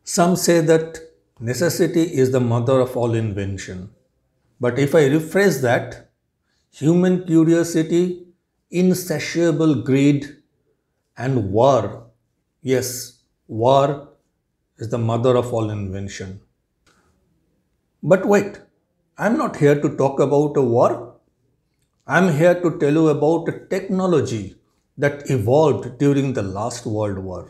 Some say that necessity is the mother of all invention. But if I rephrase that, human curiosity, insatiable greed, and war, yes, war is the mother of all invention. But wait, I'm not here to talk about a war. I'm here to tell you about a technology that evolved during the last World War.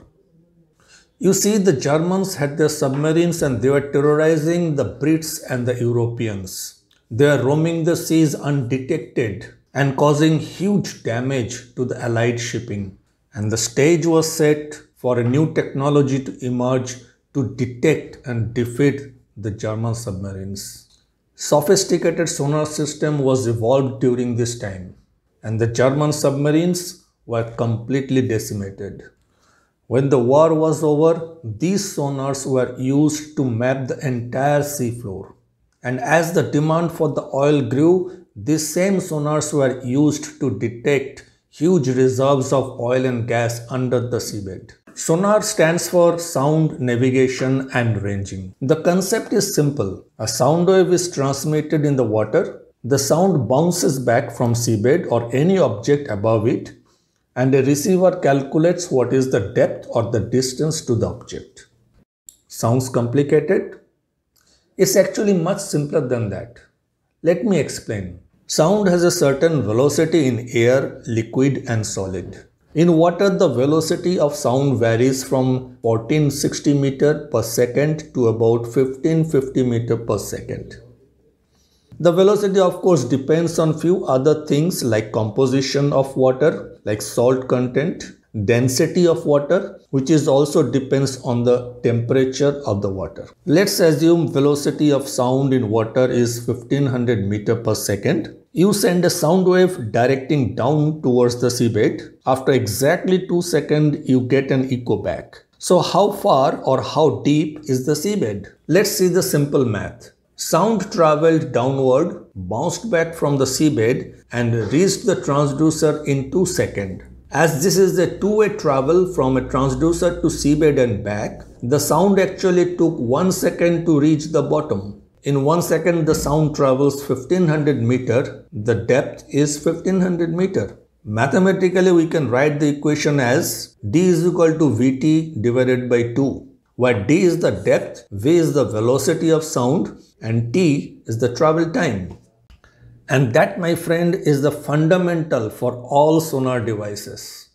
You see, the Germans had their submarines and they were terrorizing the Brits and the Europeans. They are roaming the seas undetected and causing huge damage to the Allied shipping. And the stage was set for a new technology to emerge to detect and defeat the German submarines. Sophisticated sonar system was evolved during this time, and the German submarines were completely decimated. When the war was over, these sonars were used to map the entire seafloor. And as the demand for the oil grew, these same sonars were used to detect huge reserves of oil and gas under the seabed. Sonar stands for sound, navigation and ranging. The concept is simple. A sound wave is transmitted in the water. The sound bounces back from seabed or any object above it, and a receiver calculates what is the depth or the distance to the object. Sounds complicated? It's actually much simpler than that. Let me explain. Sound has a certain velocity in air, liquid and solid. In water, the velocity of sound varies from 1460 meter per second to about 1550 meter per second. The velocity of course depends on few other things like composition of water, like salt content, density of water, which is also depends on the temperature of the water. Let's assume velocity of sound in water is 1500 meter per second. You send a sound wave directing down towards the seabed. After exactly 2 seconds, you get an echo back. So how far or how deep is the seabed? Let's see the simple math. Sound traveled downward, bounced back from the seabed and reached the transducer in 2 seconds. As this is a two-way travel from a transducer to seabed and back, the sound actually took 1 second to reach the bottom. In 1 second, the sound travels 1500 meter. The depth is 1500 meter. Mathematically, we can write the equation as d is equal to Vt divided by 2, where d is the depth, v is the velocity of sound, and t is the travel time. And that, my friend, is the fundamental for all sonar devices.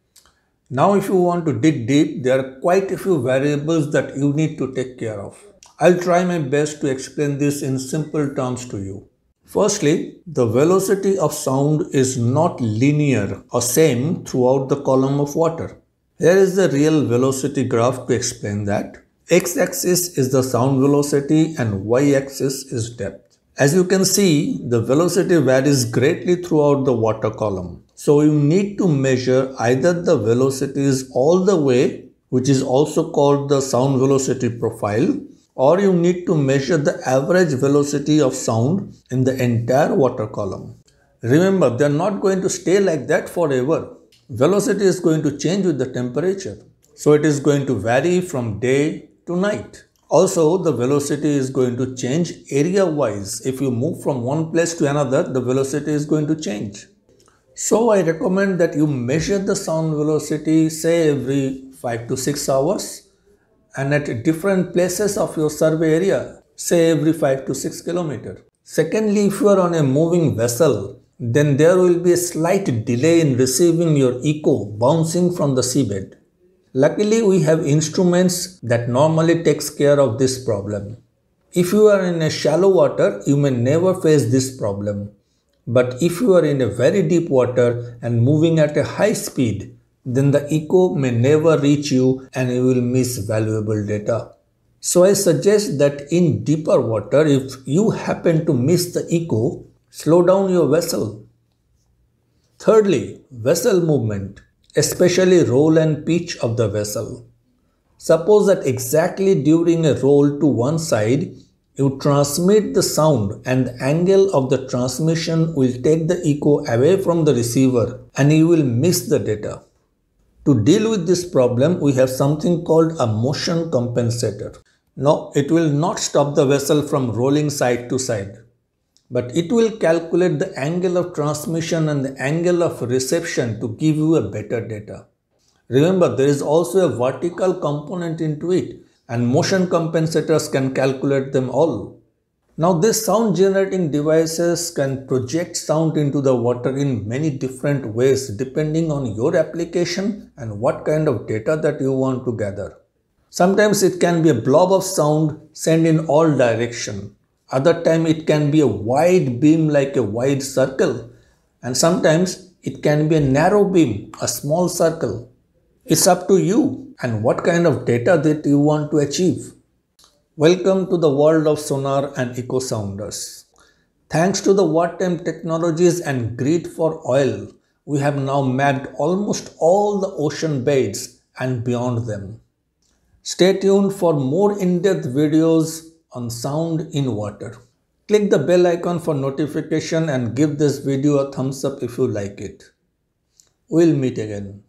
Now, if you want to dig deep, there are quite a few variables that you need to take care of. I'll try my best to explain this in simple terms to you. Firstly, the velocity of sound is not linear or same throughout the column of water. Here is the real velocity graph to explain that. X-axis is the sound velocity and Y-axis is depth. As you can see, the velocity varies greatly throughout the water column. So you need to measure either the velocities all the way, which is also called the sound velocity profile, or you need to measure the average velocity of sound in the entire water column. Remember, they are not going to stay like that forever. Velocity is going to change with the temperature. So it is going to vary from day to night. Also, the velocity is going to change area-wise. If you move from one place to another, the velocity is going to change. So I recommend that you measure the sound velocity, say every 5 to 6 hours. And at different places of your survey area, say every 5 to 6 kilometers. Secondly, if you are on a moving vessel, then there will be a slight delay in receiving your echo bouncing from the seabed. Luckily, we have instruments that normally takes care of this problem. If you are in a shallow water, you may never face this problem. But if you are in a very deep water and moving at a high speed, then the echo may never reach you and you will miss valuable data. So I suggest that in deeper water, if you happen to miss the echo, slow down your vessel. Thirdly, vessel movement, especially roll and pitch of the vessel. Suppose that exactly during a roll to one side, you transmit the sound and the angle of the transmission will take the echo away from the receiver and you will miss the data. To deal with this problem, we have something called a motion compensator. Now, it will not stop the vessel from rolling side to side, but it will calculate the angle of transmission and the angle of reception to give you a better data. Remember, there is also a vertical component into it, and motion compensators can calculate them all. Now, these sound generating devices can project sound into the water in many different ways depending on your application and what kind of data that you want to gather. Sometimes it can be a blob of sound sent in all direction. Other time it can be a wide beam like a wide circle, and sometimes it can be a narrow beam, a small circle. It's up to you and what kind of data that you want to achieve. Welcome to the world of sonar and eco sounders. Thanks to the wartime technologies and greed for oil, we have now mapped almost all the ocean beds and beyond them. Stay tuned for more in-depth videos on sound in water. Click the bell icon for notification and give this video a thumbs up if you like it. We'll meet again.